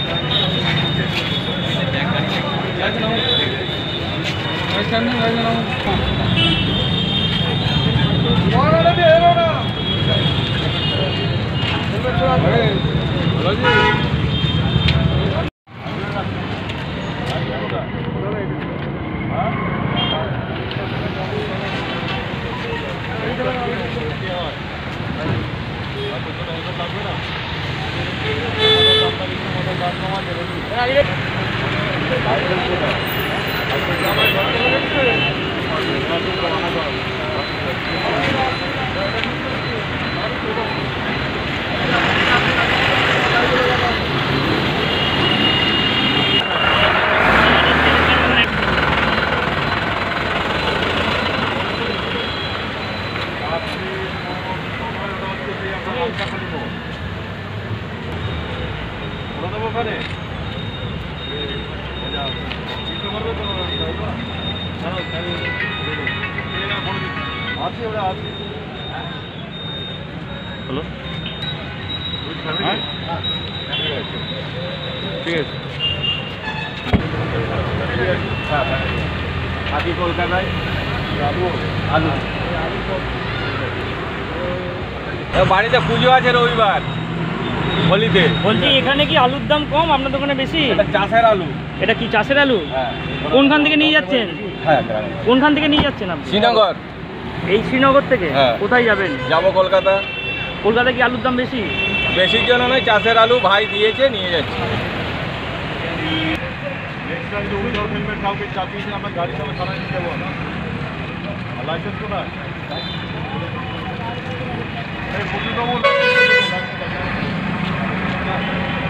Hello, ঠিক আছে। থাকি কলকাতায়, আলু বাড়িতে পুজো আছে রবিবার হোলিতে। বলছি এখানে কি আলুর দাম কম, আপনার দোকানে বেশি? চাষের আলু। এটা কি চাষের আলু? হ্যাঁ। কোনখান থেকে নিয়ে যাচ্ছেন? হ্যাঁ, কোনখান থেকে নিয়ে যাচ্ছেন আপনি? শ্রীনগর। এই শ্রীনগর থেকে? হ্যাঁ। কোথায় যাবেন? যাবো কলকাতা। কলকাতায় কি আলুর দাম বেশি? বেশির জন্য নয়, চাষের আলু ভাই দিয়েছে, নিয়ে যাচ্ছি। লাইসেন্স কোথায়?